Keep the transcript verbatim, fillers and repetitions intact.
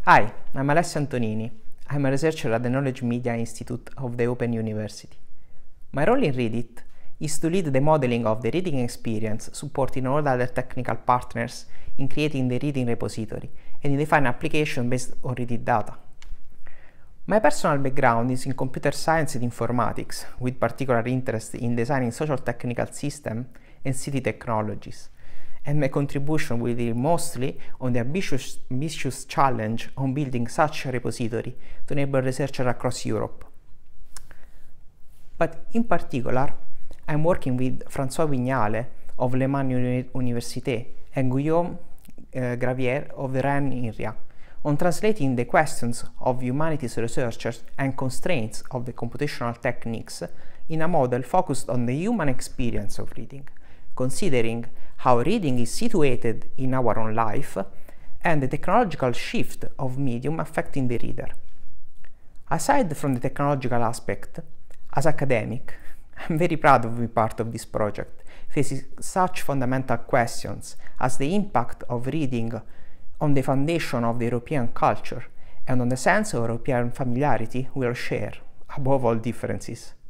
Hi, I'm Alessio Antonini. I'm a researcher at the Knowledge Media Institute of the Open University. My role in Read-It is to lead the modeling of the reading experience, supporting all other technical partners in creating the reading repository and in defining application based on Read-It data. My personal background is in computer science and informatics, with particular interest in designing social technical systems and city technologies, and my contribution will be mostly on the ambitious, ambitious challenge on building such a repository to enable researchers across Europe. But in particular, I'm working with François Vignale of Le Mans Université and Guillaume uh, Gravier of the Rennes area on translating the questions of humanities researchers and constraints of the computational techniques in a model focused on the human experience of reading, considering how reading is situated in our own life and the technological shift of medium affecting the reader. Aside from the technological aspect, as academic, I'm very proud of being part of this project, facing such fundamental questions as the impact of reading on the foundation of the European culture and on the sense of European familiarity we'll share, above all differences.